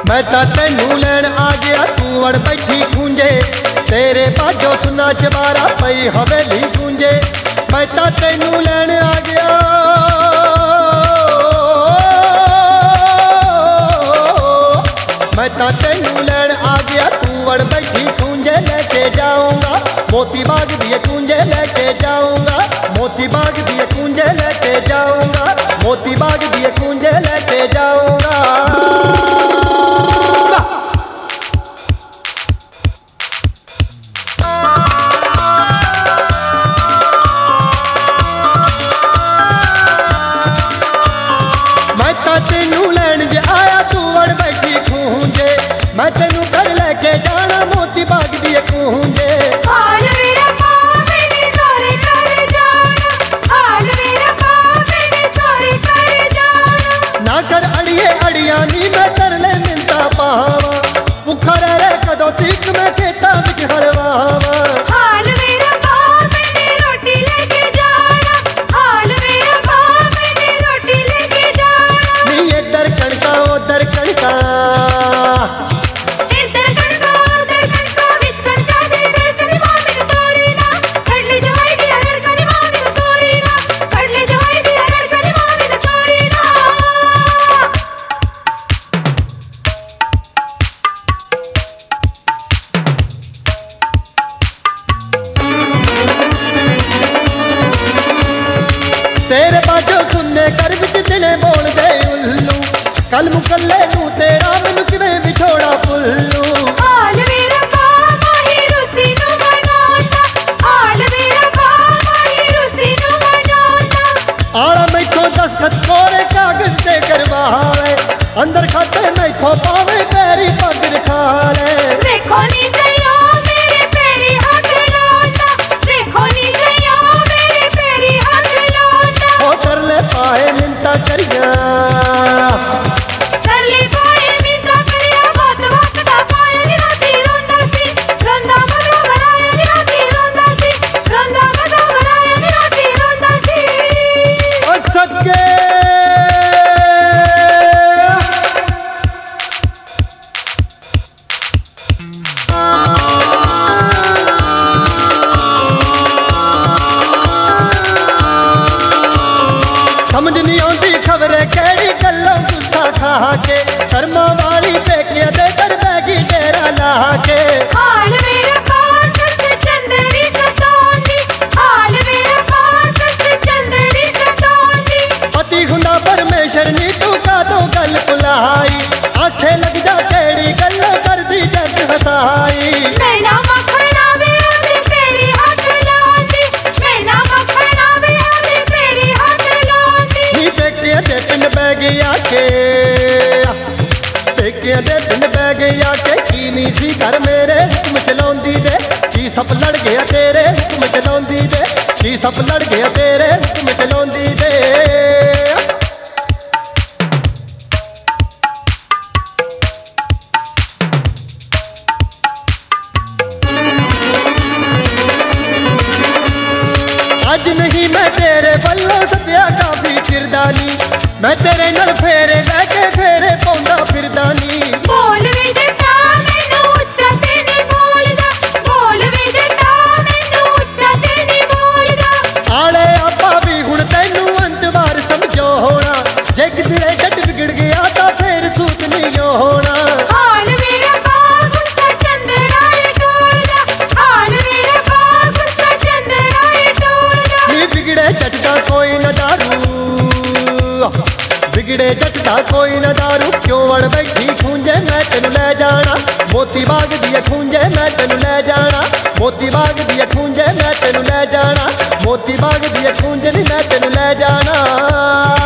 मैं ता तेनू लैन आ गया तू वड़ बैठी खूंजे, तेरे बाजो सुना चबारा पई हवेली गूंजे। मैं ता तेनू लैन आ गया, मैं ता तेनू लैन आ गया तू वड़ बैठी खूंजे। लेके जाऊंगा मोती बाग दिए कूंजे, लेके जाऊंगा मोती बाग दिए कूंजे, लेके जाऊंगा मोती बाग दिए कूंजे, लेके जाऊंगा। मैं ता तेनू लैन जे आया तू वड़ बैठी खूंजे, मैं तेनू घर लेके जाना मोती बाग दिए कूंजे। ना कर अड़िए अड़िया नी मैं कर ले मिलता पावा, भुखा रह कदों तीक मैं खेता विच हलवावा। नी इधर कणका उधर कणका, तेरे बाजो सुनने कर विच दिले बोल दे उल्लू, कल मुकल्ले नू तेरा मैनू किवें विछोड़ा पुल्लू। आला मैथों दस्तखत कोरे कागज ते करवावे, अंदर खाते मैथों पावे पैरी पग रखा ले। देखो नी सयो मेरे पैरी हथ लांदा, देखो नी सयो मेरे पैरी हथ लांदा। हो कर ले पाए मिन्ता करिया, कर ले पाए मिन्ता करिया, बात वक्त दा पाए नी राती रोंदा सी, रोंदा मगरों भराया नी राती रोंदा सी, रोंदा मगरों भराया नी राती रोंदा सी। ओ सदके समझ नहीं आती खबरें केड़ी गल्लों गुस्सा खा के, कर्मा वाली पेके दे कर बैगी डेरा ला के। हाल मेरे पास चंदरी सतोंदी, हाल मेरे पास चंदरी सतोंदी। पति हुंदा परमेश्वर नी तू का दो गल बुलाई, आंखें लग जा केड़ी गल्लों कर दी जग हसाई। मैं ना मखना वे आदे पेरी हाथ लांदी, मैं ना मखना वे आदे पेरी हाथ लांदी। नी पेके दे पिंड बह गया के, पेके दे पिंड बह गया के, की नी सी घर मेरे हुक्म चलाउंदी दे, की सप लड़ गया तेरे हुक्म चलाउंदी दे, की सप लड़ गया तेरे हुक्म चलाउंदी दे। अज नहीं मैं तेरे वल्लों सत्या काफी चिरदानी, मैं तेरे नाल फेरे लैके फेरे पाउंदा फिरदानी। बोल वे जटा मैनू उच्चा ते नी बोलदा, बोल वे जटा मैनू उच्चा ते नी बोलदा। आले आपा भी हुण तैनू अंतवार समझो होना, जे किधरे जट बिगड़ गया तां फेर सूत नहीं होना। हाल मेरा बाग गुस्सा चंदराए टोलदा, हाल मेरा बाग गुस्सा चंदराए टोलदा। नी बिगड़े जट दा कोई न दारू, बिगड़े जट दा कोई न दारू, क्यों वड़ बैठी खूंजे मैं तेनू ले जाना मोती बाग दिए खूंजे, मैं तेनू ले जाना मोती बाग दिए खूंजे, मैं तेनू ले जाना मोती बाग दिए खूंजे नी मैं तेनू ले जाना।